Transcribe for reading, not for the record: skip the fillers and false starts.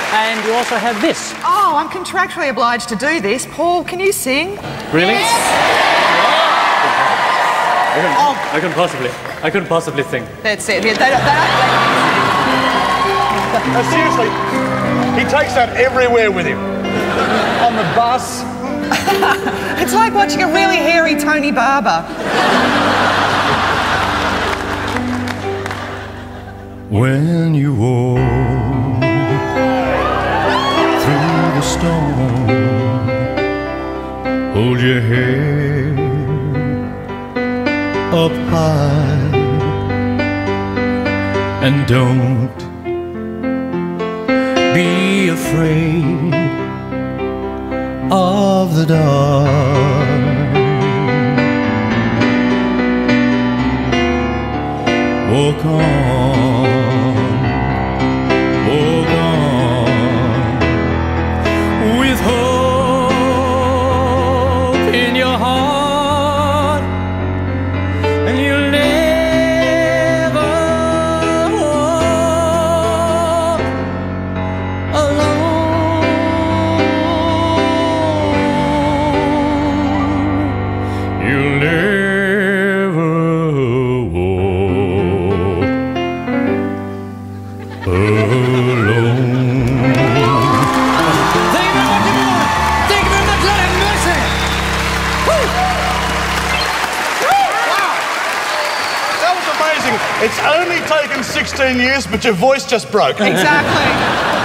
And you also have this. Oh, I'm contractually obliged to do this. Paul, can you sing? Really? Yes. I couldn't possibly sing. That's it. Seriously, he takes that everywhere with him. On the bus. It's like watching a really hairy Tony Barber. When you walk through the storm, hold your head up high and don't be afraid of the dark. Walk on, walk on, with hope in your heart, and you'll never walk alone. You'll never walk alone. Thank you very much, everyone. Thank you very much, Lord have mercy. Woo. Wow! That was amazing. It's only taken 16 years, but your voice just broke. Exactly.